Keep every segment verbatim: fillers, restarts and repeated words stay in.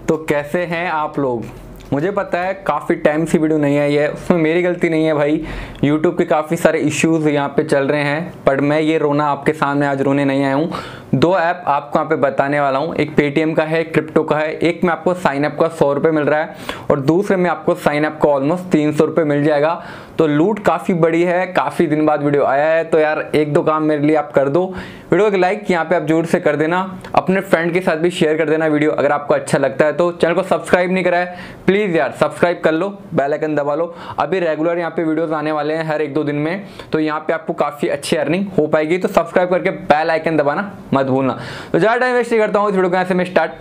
तो कैसे हैं आप लोग। मुझे पता है काफ़ी टाइम से वीडियो नहीं आई है, उसमें मेरी गलती नहीं है भाई। यूट्यूब के काफ़ी सारे इश्यूज़ यहाँ पे चल रहे हैं, पर मैं ये रोना आपके सामने आज रोने नहीं आया हूँ। दो ऐप आपको यहाँ पे बताने वाला हूँ, एक पेटीएम का है, एक क्रिप्टो का है। एक में आपको साइन अप का सौ रुपये मिल रहा है और दूसरे में आपको साइन अप का ऑलमोस्ट तीन सौ रुपये मिल जाएगा। तो लूट काफ़ी बड़ी है, काफ़ी दिन बाद वीडियो आया है, तो यार एक दो काम मेरे लिए आप कर दो। वीडियो को लाइक यहाँ पे आप जरूर से कर देना, अपने फ्रेंड के साथ भी शेयर कर देना वीडियो अगर आपको अच्छा लगता है तो। चैनल को सब्सक्राइब नहीं करा है प्लीज़ यार सब्सक्राइब कर लो, बेल आइकन दबा लो। अभी रेगुलर यहाँ पे वीडियोस आने वाले हैं हर एक दो दिन में, तो यहाँ पे आपको काफ़ी अच्छी अर्निंग हो पाएगी। तो सब्सक्राइब करके बेल आइकन दबाना मत भूलना। तो ज़्यादा टाइम वेस्ट नहीं करता हूँ, इस वीडियो को यहाँ से मैं स्टार्ट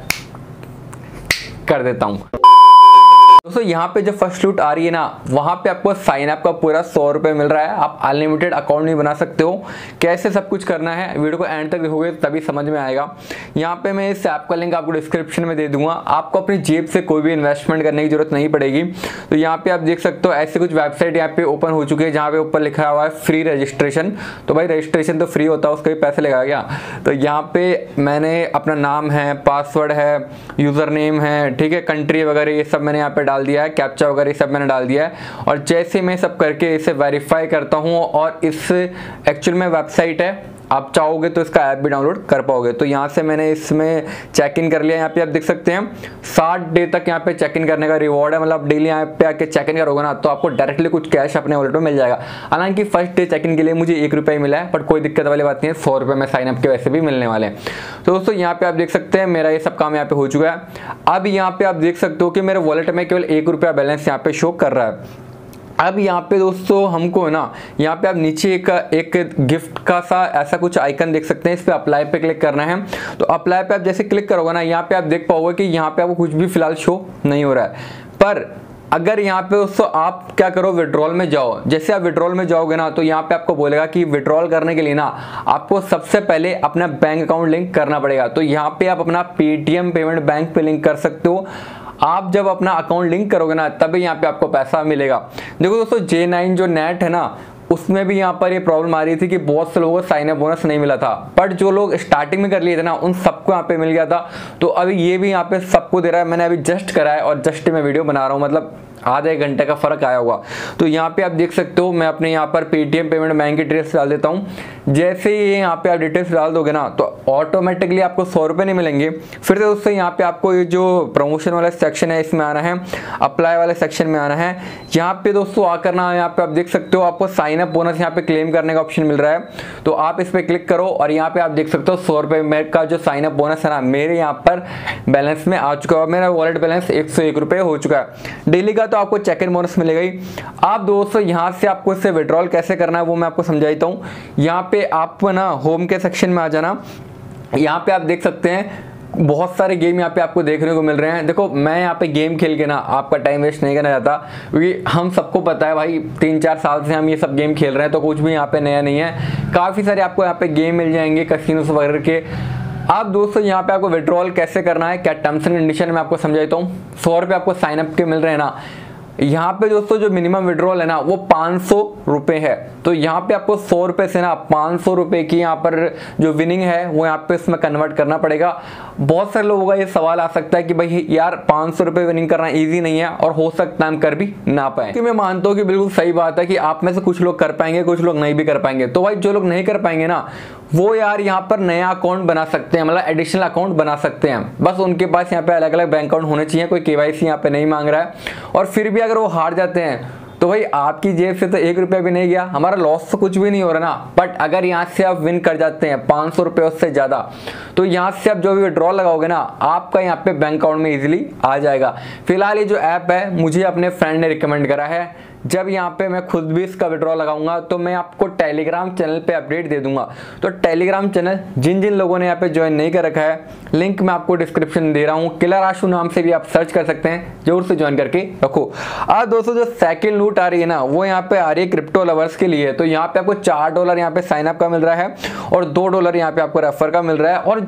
कर देता हूँ। दोस्तों यहाँ पे जो फर्स्ट लूट आ रही है ना, वहाँ पे आपको साइन अप का पूरा सौ रुपये मिल रहा है। आप अनलिमिटेड अकाउंट भी बना सकते हो। कैसे सब कुछ करना है वीडियो को एंड तक देखोगे तभी समझ में आएगा। यहाँ पे मैं इस ऐप का लिंक आपको डिस्क्रिप्शन में दे दूंगा। आपको अपनी जेब से कोई भी इन्वेस्टमेंट करने की जरूरत नहीं पड़ेगी। तो यहाँ पे आप देख सकते हो ऐसे कुछ वेबसाइट यहाँ पे ओपन हो चुकी है, जहाँ पे ऊपर लिखा हुआ है फ्री रजिस्ट्रेशन। तो भाई रजिस्ट्रेशन तो फ्री होता है, उसका भी पैसे लगा गया। तो यहाँ पे मैंने अपना नाम है, पासवर्ड है, यूज़र नेम है, ठीक है, कंट्री वगैरह ये सब मैंने यहाँ पे डाल दिया है, कैप्चा वगैरह सब मैंने डाल दिया है। और जैसे मैं सब करके इसे वेरीफाई करता हूँ और इस एक्चुअल में वेबसाइट है, आप चाहोगे तो इसका ऐप भी डाउनलोड कर पाओगे। तो यहाँ से मैंने इसमें चेक इन कर लिया। यहाँ पे आप देख सकते हैं साठ डे तक यहाँ पे चेक इन करने का रिवॉर्ड है। मतलब डेली यहाँ पे आके चेक इन करोगे ना तो आपको डायरेक्टली कुछ कैश अपने वॉलेट में मिल जाएगा। हालांकि फर्स्ट डे चेक इन के लिए मुझे एक रुपये मिला है, बट कोई दिक्कत वाली बात नहीं है, सौ रुपये में साइन अप के वैसे भी मिलने वाले हैं। तो दोस्तों यहाँ पे आप देख सकते हैं मेरा ये सब काम यहाँ पे हो चुका है। अब यहाँ पे आप देख सकते हो कि मेरे वॉलेट में केवल एक रुपया बैलेंस यहाँ पे शो कर रहा है। अब यहाँ पे दोस्तों हमको ना यहाँ पे आप नीचे एक एक गिफ्ट का सा ऐसा कुछ आइकन देख सकते हैं, इस पे अप्लाई पे क्लिक करना है। तो अप्लाई पे आप जैसे क्लिक करोगे ना, यहाँ पे आप देख पाओगे कि यहाँ पे आपको कुछ भी फिलहाल शो नहीं हो रहा है। पर अगर यहाँ पे दोस्तों आप क्या करो, विड्रॉल में जाओ। जैसे आप विड्रॉल में जाओगे ना तो यहाँ पे आपको बोलेगा कि विड्रॉल करने के लिए ना आपको सबसे पहले अपना बैंक अकाउंट लिंक करना पड़ेगा। तो यहाँ पे आप अपना पेटीएम पेमेंट बैंक पे लिंक कर सकते हो। आप जब अपना अकाउंट लिंक करोगे ना तभी यहाँ पे आपको पैसा मिलेगा। देखो दोस्तों जे नाइन जो नेट है ना, उसमें भी यहाँ पर ये प्रॉब्लम आ रही थी कि बहुत से लोगों को साइन अप बोनस नहीं मिला था, बट जो लोग स्टार्टिंग में कर लिए थे ना उन सबको यहाँ पे मिल गया था। तो अभी ये भी यहाँ पे सबको दे रहा है। मैंने अभी जस्ट करा है और जस्ट मैं वीडियो बना रहा हूँ, मतलब आधा एक घंटे का फर्क आया होगा। तो यहाँ पे आप देख सकते हो मैं अपने यहाँ पर पेटीएम पेमेंट बैंक की डिटेल्स डाल देता हूँ। जैसे ही यहाँ पे आप डिटेल्स डाल दोगे ना तो ऑटोमेटिकली आपको सौ रुपये नहीं मिलेंगे। फिर से उससे यहाँ पे आपको ये जो प्रमोशन वाला सेक्शन है इसमें आना है, अप्लाई वाले सेक्शन में आना है। यहाँ पे दोस्तों आकर ना यहाँ पे आप देख सकते हो आपको साइन अप बोनस यहाँ पे क्लेम करने का ऑप्शन मिल रहा है। तो आप इस पर क्लिक करो और यहाँ पे आप देख सकते हो सौ रुपये का जो साइन अप बोनस है ना मेरे यहाँ पर बैलेंस में आ चुका है। मेरा वॉलेट बैलेंस एक सौ एक रुपये हो चुका है। डेली का तो आपको चेक इन बोनस मिलेगा ही। आप दोस्तों यहाँ से आपको इससे विड्रॉल कैसे करना है वो मैं आपको समझाता हूँ। यहाँ पे आप ना होम के सेक्शन में आ जाना। यहाँ पे आप देख सकते हैं बहुत सारे गेम यहाँ पे आपको देखने को मिल रहे हैं। देखो मैं यहाँ पे गेम खेल के ना आपका टाइम वेस्ट नहीं करना चाहता, क्योंकि हम सबको पता है भाई तीन चार साल से हम ये सब गेम खेल रहे हैं, तो कुछ भी यहाँ पे नया नहीं है। काफ़ी सारे आपको यहाँ पे गेम मिल जाएंगे कसिनोस वगैरह के। आप दोस्तों यहाँ पे आपको विड्रॉल कैसे करना है, क्या टर्म्स एंड कंडीशन में आपको समझाता हूँ। सौ रुपये आपको साइन अप के मिल रहे हैं ना, यहाँ पे दोस्तों जो मिनिमम विड्रॉल है ना वो पाँच सौ रुपये है। तो यहाँ पे आपको सौ रुपये से ना पाँच सौ रुपये की यहाँ पर जो विनिंग है वो यहाँ पे इसमें कन्वर्ट करना पड़ेगा। बहुत सारे लोगों का ये सवाल आ सकता है कि भाई यार पाँच सौ रुपये विनिंग करना इजी नहीं है और हो सकता है हम कर भी ना पाए। कि मैं मानता हूँ कि बिल्कुल सही बात है कि आप में से कुछ लोग कर पाएंगे, कुछ लोग नहीं भी कर पाएंगे। तो भाई जो लोग नहीं कर पाएंगे ना वो यार यहाँ पर नया अकाउंट बना सकते हैं, मतलब एडिशनल अकाउंट बना सकते हैं। बस उनके पास यहाँ पे अलग अलग बैंक अकाउंट होने चाहिए, कोई केवाईसी यहाँ पे नहीं मांग रहा है। और फिर भी अगर वो हार जाते हैं तो भाई आपकी जेब से तो एक रुपया भी नहीं गया, हमारा लॉस तो कुछ भी नहीं हो रहा ना। बट अगर यहाँ से आप विन कर जाते हैं पाँच सौ रुपये उससे ज़्यादा, तो यहाँ से आप जो भी विड्रॉल लगाओगे ना आपका यहाँ पे बैंक अकाउंट में इजीली आ जाएगा। फिलहाल ये जो ऐप है मुझे अपने फ्रेंड ने रिकमेंड करा है। जब यहाँ पे मैं खुद भी इसका विड्रॉल लगाऊंगा तो मैं आपको टेलीग्राम चैनल पे अपडेट दे दूंगा। तो टेलीग्राम चैनल जिन जिन लोगों ने यहाँ पे ज्वाइन नहीं कर रखा है, लिंक मैं आपको डिस्क्रिप्शन दे रहा हूँ। किलर आशु नाम से भी आप सर्च कर सकते हैं, जरूर से ज्वाइन करके रखो। आज दोस्तों जो सेकंड लूट आ रही है ना वो यहाँ पे आ रही है क्रिप्टो लवर्स के लिए। तो यहाँ पे आपको चार डॉलर यहाँ पे साइन अप का मिल रहा है और दो डॉलर यहाँ पे आपको रेफर का मिल रहा है। और जो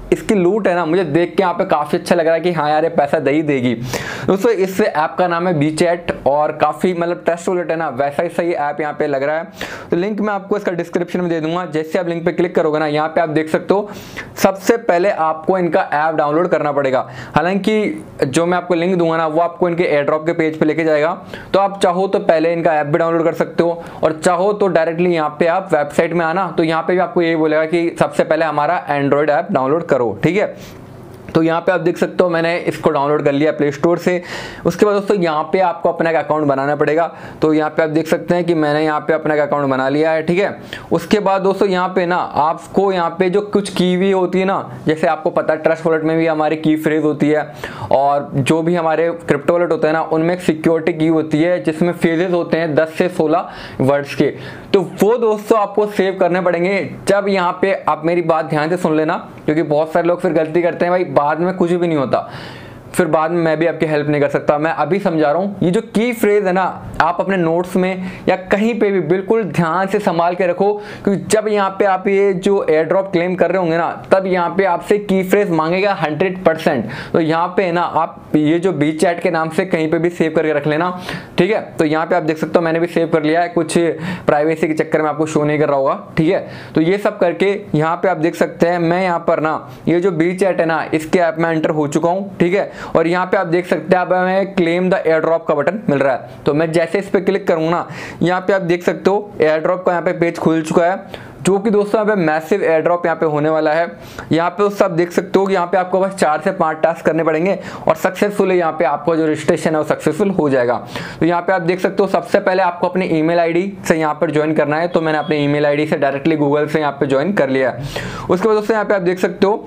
इसकी लूट है ना, मुझे देख के यहाँ पे काफ़ी अच्छा लग रहा है कि हाँ यार ये पैसा दे ही देगी। दोस्तों इस ऐप का नाम है बी चैट और काफ़ी मतलब ट्रस्ट वॉलेट है ना, वैसा ही सही ऐप यहाँ पे लग रहा है। तो लिंक मैं आपको इसका डिस्क्रिप्शन में दे दूंगा। जैसे आप लिंक पे क्लिक करोगे ना, यहाँ पे आप देख सकते हो सबसे पहले आपको इनका ऐप डाउनलोड करना पड़ेगा। हालांकि जो मैं आपको लिंक दूंगा ना वो आपको इनके एयर ड्रॉप के पेज पे लेके जाएगा, तो आप चाहो तो पहले इनका ऐप भी डाउनलोड कर सकते हो और चाहो तो डायरेक्टली यहाँ पे आप वेबसाइट में आना, तो यहाँ पे भी आपको यही बोलेगा कि सबसे पहले हमारा एंड्रॉइड ऐप डाउनलोड करो, ठीक है। तो यहाँ पे आप देख सकते हो मैंने इसको डाउनलोड कर लिया प्ले स्टोर से। उसके बाद दोस्तों यहाँ पे आपको अपना एक अकाउंट बनाना पड़ेगा। तो यहाँ पे आप देख सकते हैं कि मैंने यहाँ पे अपना एक अकाउंट बना लिया है, ठीक है। उसके बाद दोस्तों यहाँ पे ना आपको यहाँ पे जो कुछ की भी होती है ना, जैसे आपको पता है ट्रस्ट वॉलेट में भी हमारी की फ्रेज होती है और जो भी हमारे क्रिप्टो वॉलेट होते हैं ना उनमें एक सिक्योरिटी की होती है जिसमें फेजेस होते हैं दस से सोलह वर्ड्स के। तो वो दोस्तों आपको सेव करने पड़ेंगे। जब यहाँ पे आप मेरी बात ध्यान से सुन लेना, क्योंकि बहुत सारे लोग फिर गलती करते हैं भाई, बाद में कुछ भी नहीं होता, फिर बाद में मैं भी आपकी हेल्प नहीं कर सकता। मैं अभी समझा रहा हूँ। ये जो की फ्रेज है ना, आप अपने नोट्स में या कहीं पे भी बिल्कुल ध्यान से संभाल के रखो, क्योंकि जब यहाँ पे आप ये जो एयर ड्रॉप क्लेम कर रहे होंगे ना, तब यहाँ पे आपसे की फ्रेज मांगेगा हंड्रेड परसेंट। तो यहाँ पे ना आप ये जो बी चैट के नाम से कहीं पे भी सेव करके रख लेना, ठीक है। तो यहाँ पे आप देख सकते हो मैंने भी सेव कर लिया है, कुछ प्राइवेसी के चक्कर में आपको शो नहीं कर रहा होगा, ठीक है। तो ये सब करके यहाँ पे आप देख सकते हैं मैं यहाँ पर ना ये जो बी चैट है ना इसके ऐप में एंटर हो चुका हूँ, ठीक है। और यहाँ पे आप देख सकते हैं अब हमें क्लेम द एयर ड्रॉप का बटन मिल रहा है। तो मैं जैसे इस पे क्लिक करूंगा ना, यहाँ पे आप देख सकते हो एयर ड्रॉप का यहाँ पे पेज खुल चुका है, जो कि दोस्तों यहाँ पे मैसिव एयर ड्रॉप यहाँ पे होने वाला है। यहाँ पे दोस्तों आप देख सकते हो कि यहाँ पे आपको बस चार से पांच टास्क करने पड़ेंगे और सक्सेसफुल यहाँ पे आपका जो रजिस्ट्रेशन है वो सक्सेसफुल हो जाएगा। तो यहाँ पे आप देख सकते हो सबसे पहले आपको अपनी ईमेल आईडी से यहाँ पर ज्वाइन करना है। तो मैंने अपनी ईमेल आईडी से डायरेक्टली गूगल से यहाँ पे ज्वाइन कर लिया है। उसके बाद दोस्तों यहाँ पे आप देख सकते हो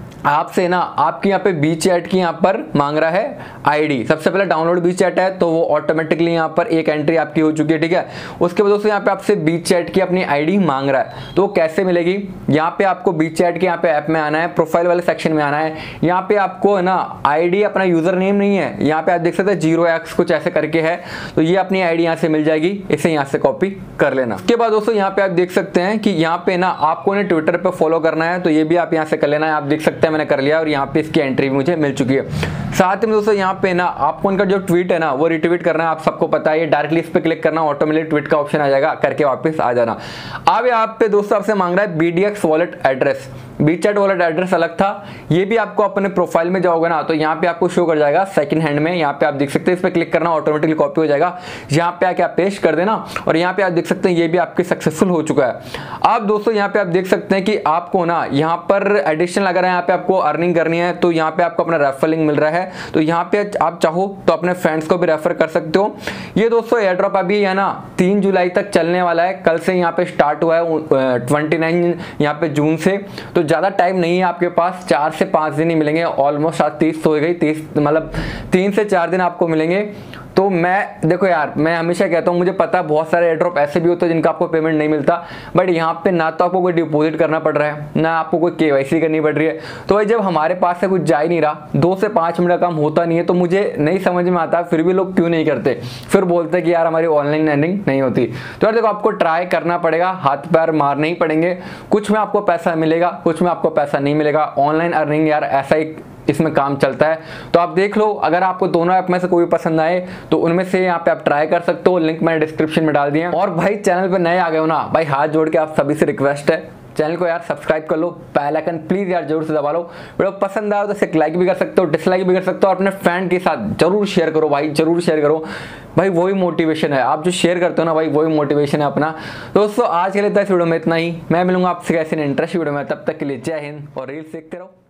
आपसे ना आपकी यहाँ पे बी चैट की यहाँ पर मांग रहा है आईडी। सबसे पहले डाउनलोड बी चैट है तो वो ऑटोमेटिकली यहाँ पर एक एंट्री आपकी हो चुकी है, ठीक है। उसके बाद दोस्तों यहाँ पे आपसे बी चैट की अपनी आईडी मांग रहा है, तो वो कैसे मिलेगी? यहाँ पे आपको बी चैट के यहाँ पे ऐप में आना है, प्रोफाइल वाले सेक्शन में आना है। यहाँ पे आपको है ना आईडी अपना यूजर नेम नहीं है, यहाँ पे आप देख सकते हैं जीरो एक्स कुछ ऐसे करके है, तो ये अपनी आईडी यहाँ से मिल जाएगी, इसे यहाँ से कॉपी कर लेना। उसके बाद दोस्तों यहाँ पे आप देख सकते हैं कि यहाँ पे ना आपको इन्हें ट्विटर पे फॉलो करना है, तो ये भी आप यहाँ से कर लेना है। आप देख सकते हैं मैंने कर लिया और यहाँ पे इसकी एंट्री भी मुझे मिल चुकी है। साथ में दोस्तों यहाँ पे ना आपको उनका जो ट्वीट है ना वो रिट्वीट करना है, आप सबको पता है। ये डायरेक्टली इस पे क्लिक करना, ऑटोमेटिक ट्वीट का ऑप्शन आ जाएगा, करके वापस आ जाना। अब यहाँ पे दोस्तों आपसे मांग रहा है B D X wallet address. B chat wallet address अलग था, ये भी आपको अपने प्रोफाइल में जाओगे ना तो यहाँ पे आपको शो कर जाएगा सेकंड हैंड में। यहाँ पे आप देख सकते हैं, इस पे क्लिक करना, ऑटोमेटिकली कॉपी हो जाएगा। यहाँ पे आके आप पेस्ट कर देना और यहाँ पे आप देख सकते हैं ये भी आपके सक्सेसफुल हो चुका है। अब दोस्तों यहाँ पे आप देख सकते हैं कि आपको ना यहाँ पर एडिशन लगा रहा है, यहाँ पे आपको अर्निंग करनी है, तो यहाँ पे आपको अपना रेफर लिंक मिल रहा है। तो यहाँ पे आप चाहो तो अपने फ्रेंड्स को भी रेफर कर सकते हो। ये दोस्तों एयर ड्रॉप अभी है ना तीन जुलाई तक चलने वाला है, कल से यहाँ पे स्टार्ट हुआ है ट्वेंटी नाइन यहाँ पे जून से, तो ज्यादा टाइम नहीं है आपके पास, चार से पांच दिन ही मिलेंगे। ऑलमोस्ट आज तीस हो गई, तीस मतलब तीन से चार दिन आपको मिलेंगे। तो मैं देखो यार, मैं हमेशा कहता हूँ, मुझे पता है बहुत सारे एयर ड्रॉप ऐसे भी होते हैं जिनका आपको पेमेंट नहीं मिलता, बट यहाँ पे ना तो आपको कोई डिपॉजिट करना पड़ रहा है, ना आपको कोई केवाईसी करनी पड़ रही है। तो भाई जब हमारे पास से कुछ जा ही नहीं रहा, दो से पाँच मिनट का काम होता नहीं है, तो मुझे नहीं समझ में आता फिर भी लोग क्यों नहीं करते, फिर बोलते कि यार हमारी ऑनलाइन अर्निंग नहीं होती। तो यार देखो आपको ट्राई करना पड़ेगा, हाथ पैर मारने ही पड़ेंगे। कुछ में आपको पैसा मिलेगा, कुछ में आपको पैसा नहीं मिलेगा। ऑनलाइन अर्निंग यार ऐसा ही इसमें काम चलता है। तो आप देख लो, अगर आपको दोनों ऐप में से कोई पसंद आए तो उनमें से यहाँ पे आप ट्राई कर सकते हो, लिंक मैंने डिस्क्रिप्शन में डाल दिया। और भाई चैनल पे नए आ गए हो ना भाई, हाथ जोड़ के आप सभी से रिक्वेस्ट है, चैनल को यार सब्सक्राइब कर लो, बेल आइकन प्लीज यार जरूर से दबा लो। वीडियो पसंद आए तो इसे लाइक भी कर सकते हो, डिसलाइक भी कर सकते हो, और अपने फ्रेंड के साथ जरूर शेयर करो भाई, जरूर शेयर करो भाई, वही मोटिवेशन है। आप जो शेयर करते हो ना भाई, वही मोटिवेशन है अपना। दोस्तों आज के लिए इस वीडियो में इतना ही, मैं मिलूंगा आपसे कैसे इंटरेस्ट वीडियो में, तब तक के लिए जय हिंद और रील्स देखते रहो।